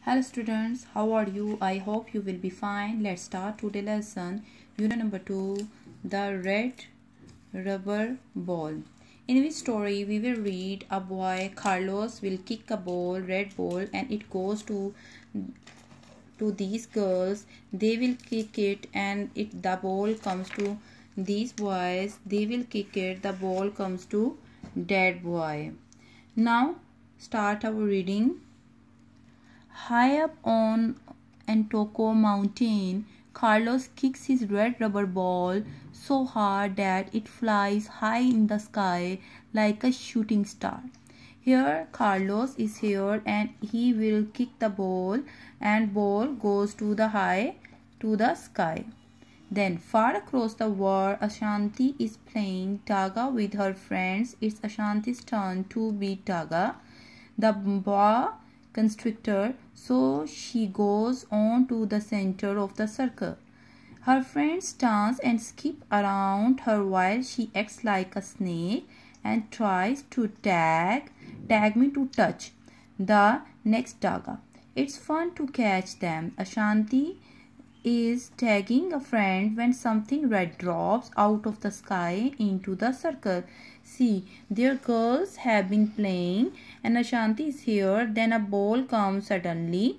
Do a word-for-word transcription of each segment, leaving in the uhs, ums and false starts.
Hello students, how are you? I hope you will be fine. Let's start today's lesson. Unit number two, the red rubber ball. In this story, we will read a boy, Carlos, will kick a ball, red ball, and it goes to to these girls. They will kick it, and it the ball comes to these boys. They will kick it. The ball comes to that boy. Now start our reading. High up on Antoco Mountain, Carlos kicks his red rubber ball so hard that it flies high in the sky like a shooting star. Here Carlos is here and he will kick the ball and ball goes to the high to the sky. Then far across the world, Ashanti is playing Taga with her friends. It's Ashanti's turn to beat Taga, the boa constrictor, so she goes on to the center of the circle. Her friends dance and skip around her while she acts like a snake and tries to tag tag me to touch the next Taga. It's fun to catch them. Ashanti is tagging a friend when something red drops out of the sky into the circle. See, their girls have been playing and Ashanti is here. Then a ball comes suddenly.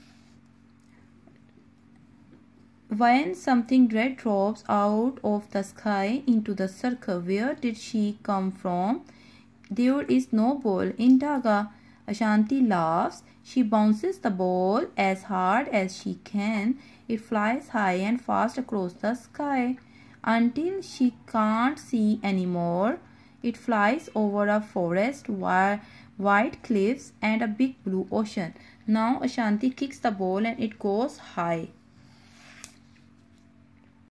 When something red drops out of the sky into the circle, where did she come from? There is no ball in Taga. Ashanti laughs. She bounces the ball as hard as she can. It flies high and fast across the sky until she can't see anymore. It flies over a forest, white cliffs, and a big blue ocean. Now Ashanti kicks the ball and it goes high.